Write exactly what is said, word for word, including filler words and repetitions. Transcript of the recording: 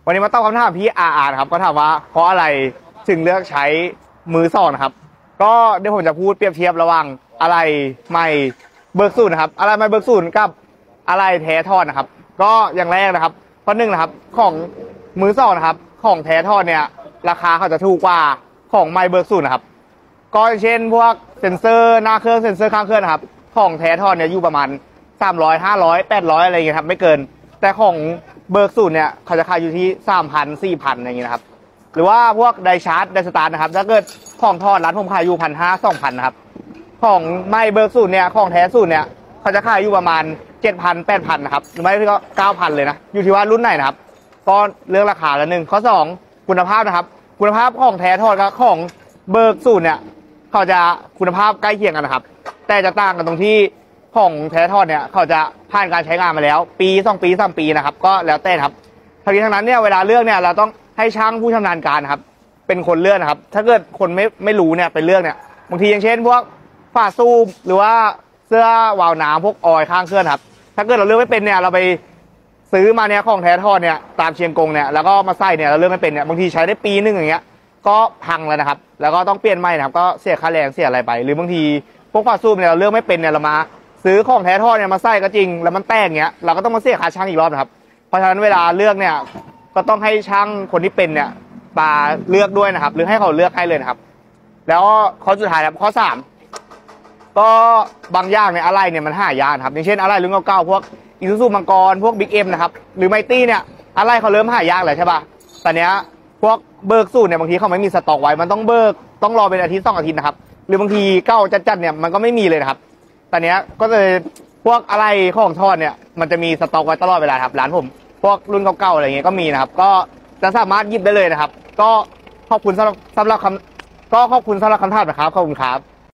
วันนี้มาตอบคำถามพี่อาร์อาร์นะครับก็ถามว่าเพราะอะไรถึงเลือกใช้มือสองนะครับก็เดี๋ยวผมจะพูดเปรียบเทียบระหว่างอะไรไม่เบิกสูตรนะครับอะไรไม่เบิกสูตรกับอะไรแท้ทอดนะครับก็อย่างแรกนะครับข้อหนึ่งนะครับของมือสองนะครับของแท้ทอดเนี่ยราคาเขาจะถูกกว่าของไม่เบิกสูตรนะครับก็เช่นพวกเซ็นเซอร์หน้าเครื่องเซ็นเซอร์ข้างเครื่องนะครับของแท้ทอดเนี่ยอยู่ประมาณสามร้อย ห้าร้อย แปดร้อยอะไรอย่างเงี้ยครับไม่เกินแต่ของเบิกสูตรเนี่ยเขาจะขายอยู่ที่ สามพัน สี่พัน อย่างเงี้ยนะครับหรือว่าพวกไดชาร์จไดสตาร์ทนะครับถ้าเกิดของทอดร้านผมขายอยู่ หนึ่งพันห้าร้อย สองพัน นะครับของไม่เบิกสูตรเนี่ยของแท้สูตรเนี่ยเขาจะขายอยู่ประมาณ เจ็ดพัน แปดพัน นะครับหรือไม่ก็ เก้าพัน เลยนะอยู่ที่ว่ารุ่นไหนนะครับก็เรื่องราคาละหนึ่งข้อสองคุณภาพนะครับคุณภาพของแท้ทอดกับของเบิกสูตรเนี่ยเขาจะคุณภาพใกล้เคียงกันนะครับแต่จะต่างกันตรงที่ของแท้ทอดเนี่ยเขาจะผ่านการใช้งานมาแล้วปีสองปีสามปีนะครับก็แล้วแต่ครับทั้งนี้ทั้งนั้นเนี่ยเวลาเลือกเนี่ยเราต้องให้ช่างผู้ชำนาญการนะครับเป็นคนเลือกนะครับถ้าเกิดคนไม่ไม่รู้เนี่ยเป็นเลือกเนี่ยบางทีอย่างเช่นพวกฝาสูบหรือว่าเสื้อวาล์วน้ำพวกออยล์ข้างเครื่องครับถ้าเกิดเราเลือกไม่เป็นเนี่ยเราไปซื้อมาเนี่ยของแท้ทอดเนี่ยตามเชียงกงเนี่ยแล้วก็มาใส่เนี่ยเราเลือกไม่เป็นเนี่ยบางทีใช้ได้ปีนึงอย่างเงี้ยก็พังแล้วนะครับแล้วก็ต้องเปลี่ยนใหม่นะครับก็เสียค่าแรงเสียอะไรไปหรือบางทีพวกฝาสูบเนี่ยเราเลือกไม่เป็นเนี่ยเรามาซื้อของแท้ทอดเนี่ยมาใส่ก็จริงแล้วมันแตกเงี้ยเราก็ต้องมาเสียค่าช่างอีกรอบนะครับเพราะฉะนั้นเวลาเลือกเนี่ยก็ต้องให้ช่างคนที่เป็นเนี่ยมาเลือกด้วยนะครับหรือให้เขาเลือกให้เลยนะครับแล้วข้อสุดท้ายครับข้อสามก็บางอย่างเนี่ยอะไรเนี่ยมันหายากครับอย่างเช่นอะไรรุ่นเก่าๆพวกอีซูซูมังกรพวกบิ๊กเอ็มนะครับหรือไมตี้เนี่ยอะไรเขาเริ่มหายากเลยใช่ป่ะตอนเนี้ยพวกเบิกสูตรเนี่ยบางทีเขาไม่มีสต็อกไว้มันต้องเบิกต้องรอเป็นอาทิตย์สองอาทิตย์นะครับหรือบางทีเก้าจัดๆเนี่ยมันก็ไม่มีเลยนะครับตอนเนี้ยก็เลยพวกอะไรของทอดเนี่ยมันจะมีสต็อกไว้ตลอดเวลาครับร้านผมพวกรุ่นเก่าๆอะไรเงี้ยก็มีนะครับก็จะสามารถหยิบได้เลยนะครับก็ขอบคุณสำหรับสำหรับคำก็ขอบคุณสำหรับคำถามนะครับขอบคุณครับ